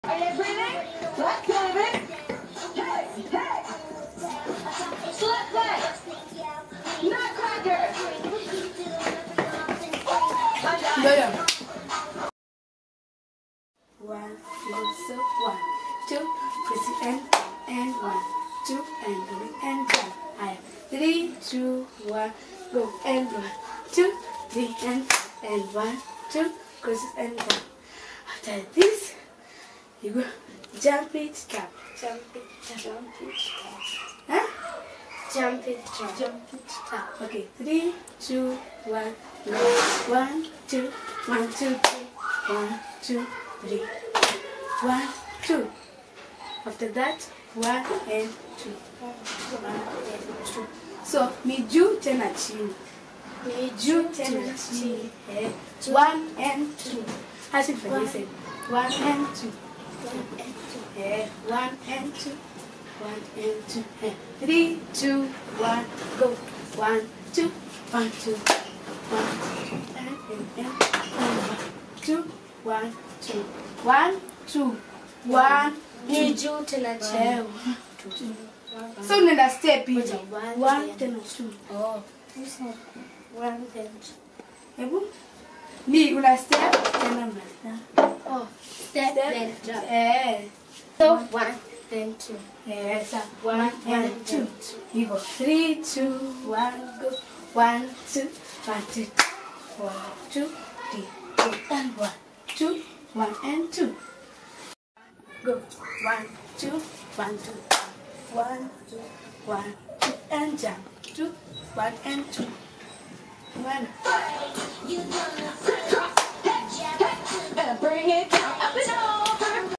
Are you breathing? Let's move it. Hey, hey. Slip leg. Nutcracker. No. One, two, so 1, 2, press and 1, 2, and going and down. I have 3, 2, 1, go and 1, 2, 3, and 1, 2, cross and down. After this, you go jump it, tap, jump it, tap, jump it, tap. Huh? Jump it, tap, jump it, tap. Okay, 3, 2, 1, go. 1, 2, 1, 2, 3, 1, 2, 3, 1, 2. After that, 1 and 2. 1 and 2. So, miguu tena chini. Miguu tena chini. 1 and 2. As if I said, 1 and 2. 1 and 2. 1 and 2. 1 and 2. 3, 2, 1, go. 1, 2, 1, 2. 1, 2, and 1, 2, 1, 2. 1, 2. 1, miguu tena chini. So unaenda step hivi. 1 tena 2. Oh. 1 then 2. Hebu ni una step tena mbele. Oh, step then jump. So 1 then 2. Sa 1 and 2. Hivyo 3, 2, 1, go. 1, 2, 1, 2. 1, 2, 3, and 1, 2, 1 and 2. Go. 1, 2, 1, 2. 1, 2, 1, 2, and jump. 2, 1 and 2. 1. Bring it down, up and down.